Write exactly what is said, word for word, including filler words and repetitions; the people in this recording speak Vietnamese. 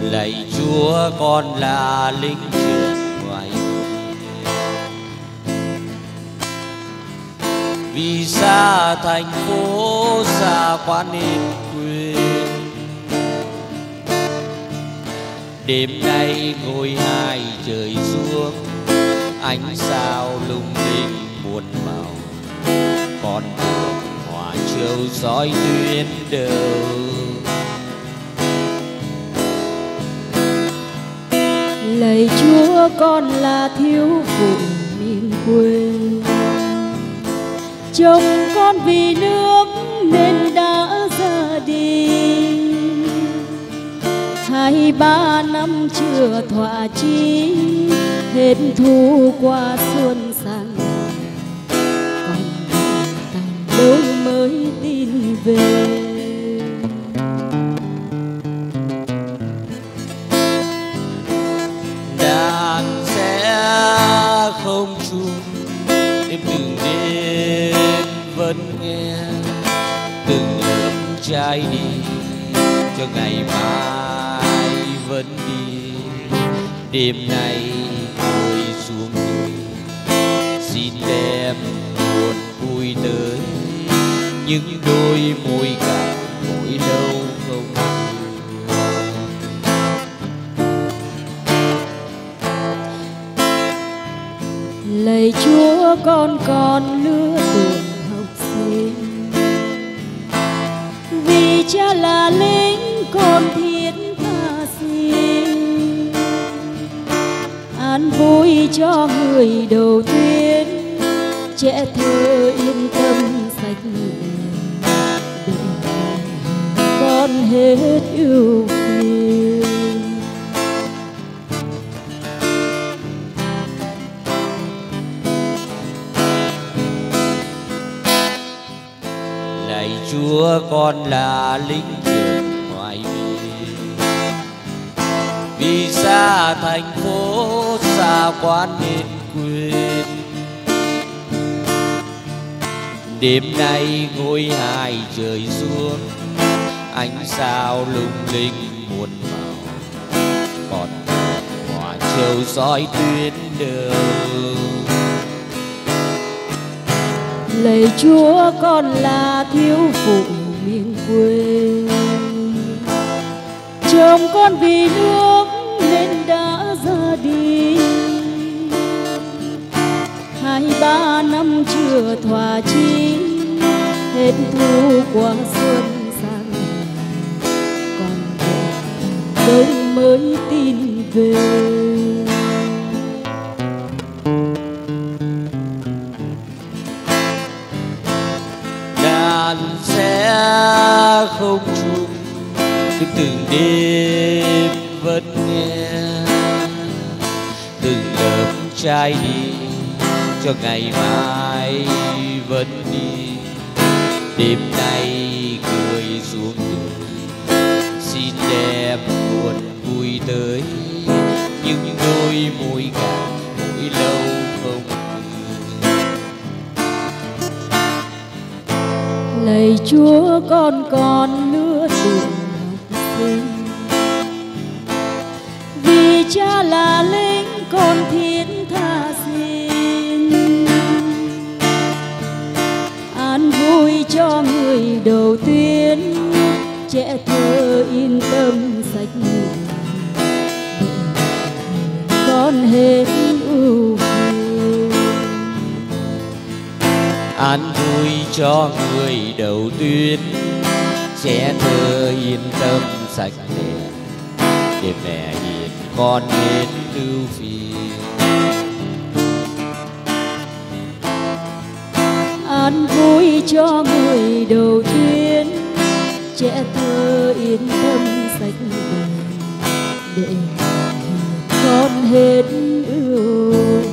Lạy Chúa, con là lính trưởng ngoài vì xa thành phố, xa quá nên quên. Đêm nay ngôi hai trời xuống, ánh sao lung linh muôn màu, con đường hòa chiều soi tuyến đầu. Lạy Chúa, con là thiếu phụ miền quê, chồng con vì nước nên đã ra đi. Hai ba năm chưa thỏa chí, hết thu qua xuân sang, còn tàn đâu mới tin về. Đàn sẽ không chung đêm từng đêm vẫn nghe, từng lớp trai đi cho ngày mai vẫn đi. Đêm nay ngồi xuống người xin đem buồn vui tới, những đôi môi cạn mỗi lâu không. Lạy Chúa, con còn lứa tuổi học sinh, vì cha là lính con thiết tha xin. An vui cho người đầu tuyến, trẻ thơ yên tâm sạch đèn, con hết ưu phiền. Lạy Chúa, con là lính trưởng ngoài biên, vì xa thành phố, xa quá nên quên. Đêm nay ngôi hai trời xuống, ánh sao lung linh muôn màu, còn hòa chiều soi tuyến đầu. Lạy Chúa, con là thiếu phụ miền quê, chồng con vì nước nên đã ra đi. Hai ba năm chưa thỏa chí, hết thu qua xuân sang, còn đâu mới tin về. Đàn sẽ không chung cứ từng đêm vẫn nghe, từng lớp trai đi cho ngày mai vẫn đi. Đêm nay cười xuống đường xin đem buồn vui tới, những đôi môi cạn mỗi lâu không. Lạy Chúa, con còn lứa tuổi học sinh, vì cha là lính con thiết tha xin. An vui cho người đầu tuyến, trẻ thơ yên tâm sạch để con hết ưu phiền. An vui cho người đầu tuyến, trẻ thơ yên tâm sạch đèn, để mẹ hiền con hết ưu phiền. An vui cho người đầu tuyến, trẻ thơ yên tâm sạch đèn, để con hết ưu